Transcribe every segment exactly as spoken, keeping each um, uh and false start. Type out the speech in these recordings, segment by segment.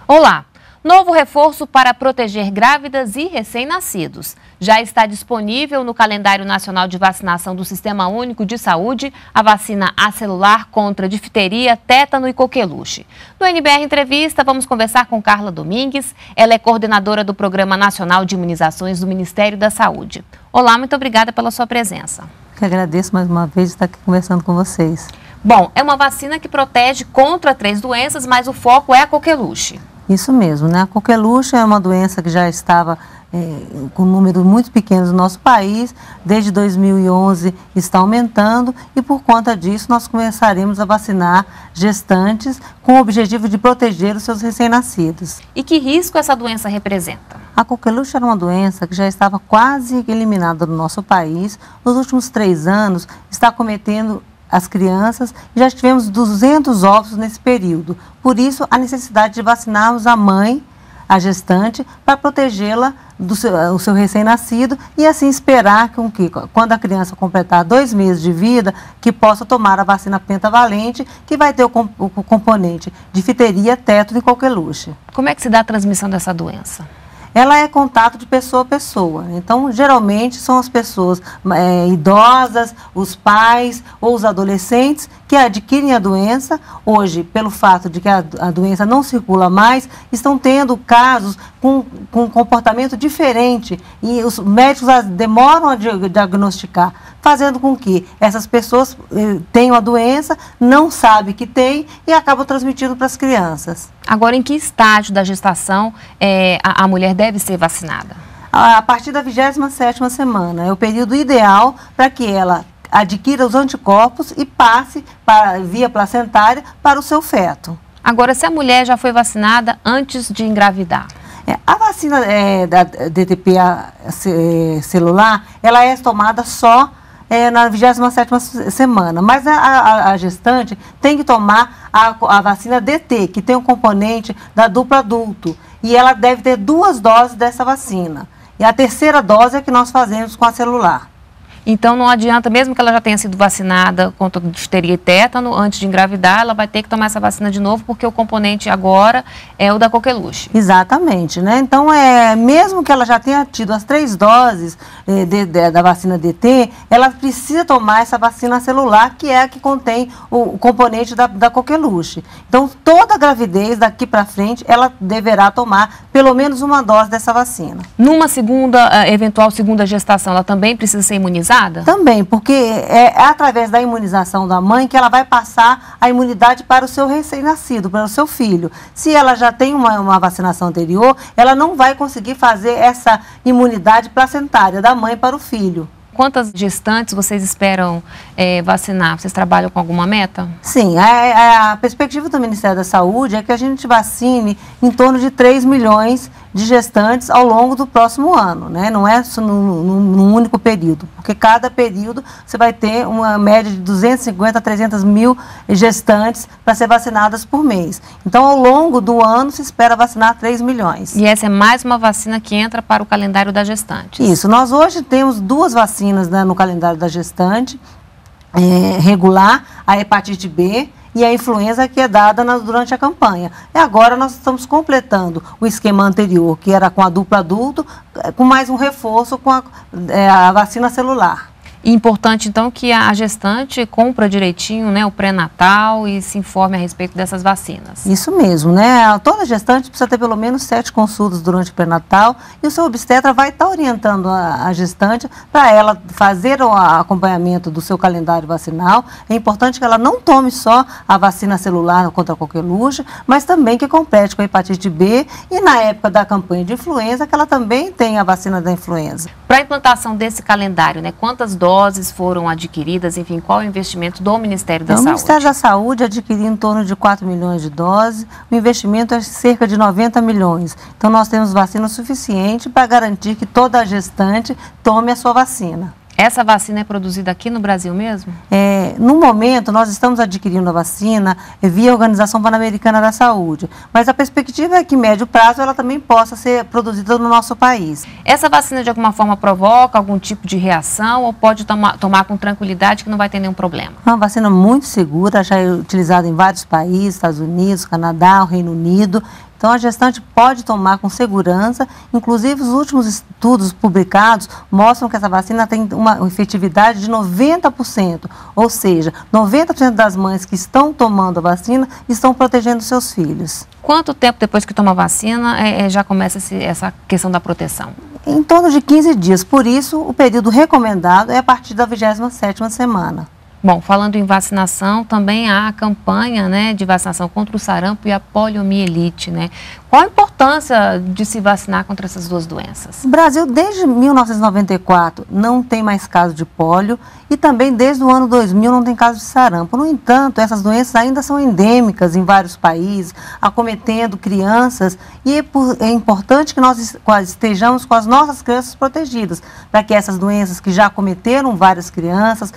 Olá! Novo reforço para proteger grávidas e recém-nascidos. Já está disponível no calendário nacional de vacinação do Sistema Único de Saúde a vacina acelular contra difteria, tétano e coqueluche. No N B R Entrevista, vamos conversar com Carla Domingues. Ela é coordenadora do Programa Nacional de Imunizações do Ministério da Saúde. Olá, muito obrigada pela sua presença. Eu agradeço mais uma vez estar aqui conversando com vocês. Bom, é uma vacina que protege contra três doenças, mas o foco é a coqueluche. Isso mesmo, né? A coqueluche é uma doença que já estava é, com números muito pequenos no nosso país, desde dois mil e onze está aumentando e por conta disso nós começaremos a vacinar gestantes com o objetivo de proteger os seus recém-nascidos. E que risco essa doença representa? A coqueluche era uma doença que já estava quase eliminada do nosso país. Nos últimos três anos está cometendo as crianças, já tivemos duzentos óbitos nesse período. Por isso, a necessidade de vacinarmos a mãe, a gestante, para protegê-la do seu, o seu recém-nascido e assim esperar com que, quando a criança completar dois meses de vida, que possa tomar a vacina pentavalente, que vai ter o, o, o componente difteria, tétano e coqueluche. Como é que se dá a transmissão dessa doença? Ela é contato de pessoa a pessoa. Então, geralmente, são as pessoas é, idosas, os pais ou os adolescentes que adquirem a doença. Hoje, pelo fato de que a, a doença não circula mais, estão tendo casos com, com um comportamento diferente e os médicos demoram a diagnosticar, fazendo com que essas pessoas eh, tenham a doença, não sabem que tem e acabam transmitindo para as crianças. Agora, em que estágio da gestação é, a, a mulher deve ser vacinada? A partir da vigésima sétima semana. É o período ideal para que ela adquira os anticorpos e passe para, via placentária para o seu feto. Agora, se a mulher já foi vacinada antes de engravidar? É, a vacina é, da D T P A é, celular, ela é tomada só É, na vigésima sétima semana, mas a, a, a gestante tem que tomar a, a vacina D T, que tem um componente da dupla adulto, e ela deve ter duas doses dessa vacina. E a terceira dose é que nós fazemos com a celular. Então não adianta, mesmo que ela já tenha sido vacinada contra difteria e tétano, antes de engravidar, ela vai ter que tomar essa vacina de novo, porque o componente agora é o da coqueluche. Exatamente, né? Então, é, mesmo que ela já tenha tido as três doses eh, de, de, da vacina D T, ela precisa tomar essa vacina celular, que é a que contém o, o componente da, da coqueluche. Então, toda gravidez daqui para frente, ela deverá tomar pelo menos uma dose dessa vacina. Numa segunda, eventual segunda gestação, ela também precisa ser imunizada? Também, porque é através da imunização da mãe que ela vai passar a imunidade para o seu recém-nascido, para o seu filho. Se ela já tem uma, uma vacinação anterior, ela não vai conseguir fazer essa imunidade placentária da mãe para o filho. Quantas gestantes vocês esperam é, vacinar? Vocês trabalham com alguma meta? Sim, a, a perspectiva do Ministério da Saúde é que a gente vacine em torno de três milhões de gestantes ao longo do próximo ano, né? Não é num único período, porque cada período você vai ter uma média de duzentos e cinquenta a trezentos mil gestantes para ser vacinadas por mês. Então, ao longo do ano, se espera vacinar três milhões. E essa é mais uma vacina que entra para o calendário da gestante? Isso, nós hoje temos duas vacinas, né, no calendário da gestante, é, regular, a hepatite B, e a influenza que é dada na, durante a campanha. E agora nós estamos completando o esquema anterior, que era com a dupla adulto, com mais um reforço com a, é, a vacina celular. E importante, então, que a gestante compra direitinho, né, o pré-natal e se informe a respeito dessas vacinas. Isso mesmo, né? Toda gestante precisa ter pelo menos sete consultas durante o pré-natal e o seu obstetra vai estar orientando a, a gestante para ela fazer o acompanhamento do seu calendário vacinal. É importante que ela não tome só a vacina celular contra a coqueluche, mas também que complete com a hepatite B e na época da campanha de influenza, que ela também tenha a vacina da influenza. Para a implantação desse calendário, né, quantas doses doses foram adquiridas, enfim, qual é o investimento do Ministério da então, Saúde? O Ministério da Saúde adquiriu em torno de quatro milhões de doses, o investimento é cerca de noventa milhões. Então, nós temos vacina suficiente para garantir que toda gestante tome a sua vacina. Essa vacina é produzida aqui no Brasil mesmo? É, no momento, nós estamos adquirindo a vacina via Organização Pan-Americana da Saúde, mas a perspectiva é que, em médio prazo, ela também possa ser produzida no nosso país. Essa vacina, de alguma forma, provoca algum tipo de reação ou pode tomar, tomar com tranquilidade que não vai ter nenhum problema? É uma vacina muito segura, já é utilizada em vários países, Estados Unidos, Canadá, o Reino Unido, Então, a gestante pode tomar com segurança, inclusive os últimos estudos publicados mostram que essa vacina tem uma efetividade de noventa por cento, ou seja, noventa por cento das mães que estão tomando a vacina estão protegendo seus filhos. Quanto tempo depois que toma a vacina é, já começa esse, essa questão da proteção? Em torno de quinze dias, por isso o período recomendado é a partir da vigésima sétima semana. Bom, falando em vacinação, também há a campanha, né, de vacinação contra o sarampo e a poliomielite, né? Qual a importância de se vacinar contra essas duas doenças? O Brasil, desde mil novecentos e noventa e quatro, não tem mais caso de pólio e também desde o ano dois mil não tem caso de sarampo. No entanto, essas doenças ainda são endêmicas em vários países, acometendo crianças, e é, por, é importante que nós estejamos com as nossas crianças protegidas, para que essas doenças que já acometeram várias crianças,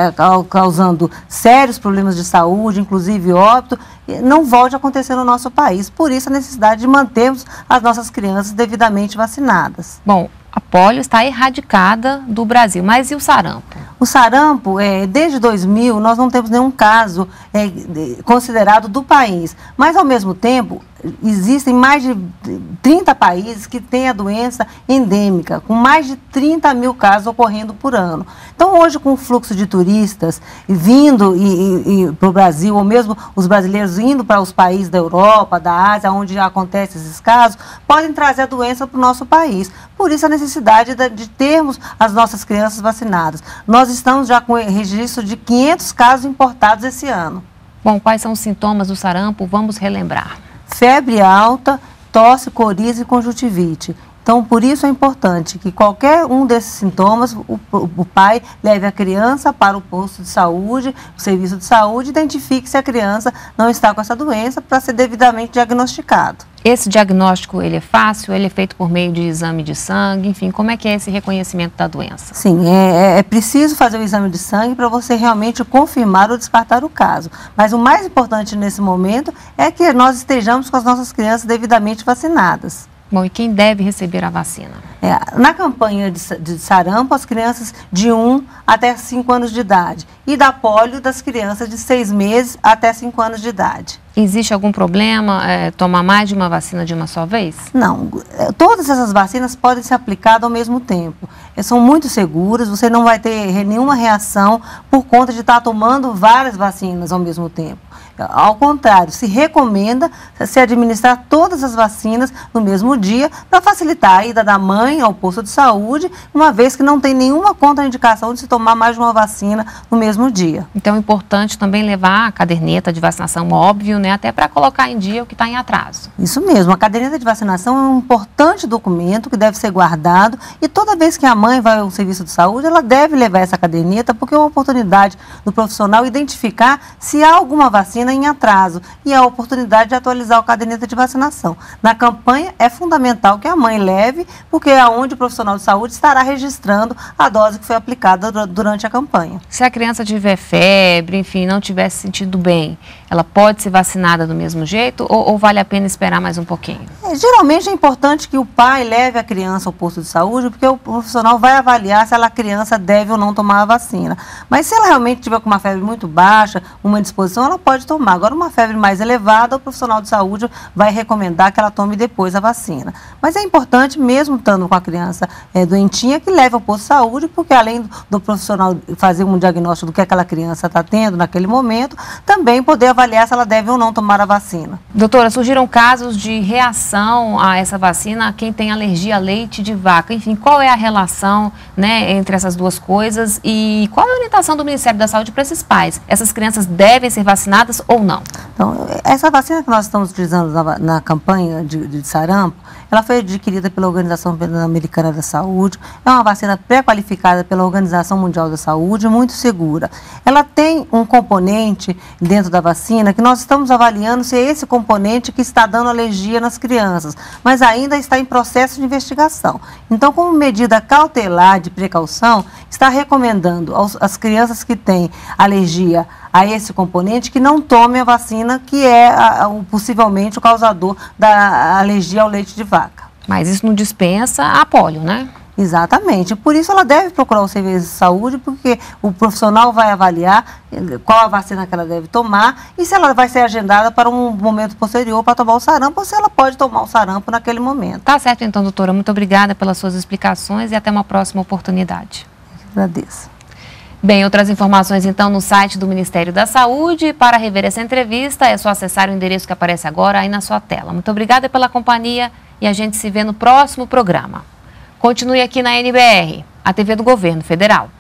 causando sérios problemas de saúde, inclusive óbito, não volte a acontecer no nosso país. Por isso, a necessidade de mantermos as nossas crianças devidamente vacinadas. Bom, a polio está erradicada do Brasil, mas e o sarampo? O sarampo, é, desde dois mil, nós não temos nenhum caso é, considerado do país, mas, ao mesmo tempo, existem mais de trinta países que têm a doença endêmica, com mais de trinta mil casos ocorrendo por ano. Então, hoje, com o fluxo de turistas vindo para o Brasil, ou mesmo os brasileiros indo para os países da Europa, da Ásia, onde já acontecem esses casos, podem trazer a doença para o nosso país. Por isso, a necessidade de, de termos as nossas crianças vacinadas. Nós estamos já com registro de quinhentos casos importados esse ano. Bom, quais são os sintomas do sarampo? Vamos relembrar. Febre alta, tosse, coriza e conjuntivite. Então, por isso é importante que qualquer um desses sintomas, o, o pai leve a criança para o posto de saúde, o serviço de saúde, identifique se a criança não está com essa doença para ser devidamente diagnosticado. Esse diagnóstico, ele é fácil? Ele é feito por meio de exame de sangue? Enfim, como é que é esse reconhecimento da doença? Sim, é, é preciso fazer o exame de sangue para você realmente confirmar ou descartar o caso. Mas o mais importante nesse momento é que nós estejamos com as nossas crianças devidamente vacinadas. Bom, e quem deve receber a vacina? É, na campanha de, de sarampo, as crianças de um até cinco anos de idade. E da polio, das crianças de seis meses até cinco anos de idade. Existe algum problema é, tomar mais de uma vacina de uma só vez? Não, todas essas vacinas podem ser aplicadas ao mesmo tempo. São muito seguras, você não vai ter nenhuma reação por conta de estar tomando várias vacinas ao mesmo tempo. Ao contrário, se recomenda se administrar todas as vacinas no mesmo dia para facilitar a ida da mãe ao posto de saúde, uma vez que não tem nenhuma contraindicação de se tomar mais de uma vacina no mesmo dia. Então é importante também levar a caderneta de vacinação, óbvio, né, até para colocar em dia o que está em atraso. Isso mesmo, a caderneta de vacinação é um importante documento que deve ser guardado e toda vez que a mãe vai ao serviço de saúde, ela deve levar essa caderneta porque é uma oportunidade do profissional identificar se há alguma vacina em atraso e a oportunidade de atualizar a caderneta de vacinação. Na campanha é fundamental que a mãe leve, porque é onde o profissional de saúde estará registrando a dose que foi aplicada durante a campanha. Se a criança tiver febre, enfim, não tiver se sentido bem, ela pode ser vacinada do mesmo jeito ou, ou vale a pena esperar mais um pouquinho? É, geralmente é importante que o pai leve a criança ao posto de saúde, porque o profissional vai avaliar se a criança deve ou não tomar a vacina. Mas se ela realmente tiver com uma febre muito baixa, uma indisposição, ela pode tomar. Agora, uma febre mais elevada, o profissional de saúde vai recomendar que ela tome depois a vacina. Mas é importante, mesmo estando com a criança é, doentinha, que leve ao posto de saúde, porque além do, do profissional fazer um diagnóstico do que aquela criança está tendo naquele momento, também poder avaliar se ela deve ou não tomar a vacina. Doutora, surgiram casos de reação a essa vacina a quem tem alergia a leite de vaca. Enfim, qual é a relação, né, entre essas duas coisas e qual é a orientação do Ministério da Saúde para esses pais? Essas crianças devem ser vacinadas ou não? Então, essa vacina que nós estamos utilizando na, na campanha de, de sarampo, ela foi adquirida pela Organização Pan-Americana da Saúde, é uma vacina pré-qualificada pela Organização Mundial da Saúde, muito segura. Ela tem um componente dentro da vacina que nós estamos avaliando se é esse componente que está dando alergia nas crianças, mas ainda está em processo de investigação. Então, como medida cautelar de precaução, está recomendando aos, às crianças que têm alergia a esse componente que não tomem a vacina que é a, a, possivelmente o causador da alergia ao leite de vaca. Mas isso não dispensa a polio, né? Exatamente. Por isso ela deve procurar o serviço de saúde, porque o profissional vai avaliar qual a vacina que ela deve tomar e se ela vai ser agendada para um momento posterior para tomar o sarampo ou se ela pode tomar o sarampo naquele momento. Tá certo então, doutora. Muito obrigada pelas suas explicações e até uma próxima oportunidade. Eu agradeço. Bem, outras informações então no site do Ministério da Saúde. Para rever essa entrevista é só acessar o endereço que aparece agora aí na sua tela. Muito obrigada pela companhia e a gente se vê no próximo programa. Continue aqui na N B R, a T V do Governo Federal.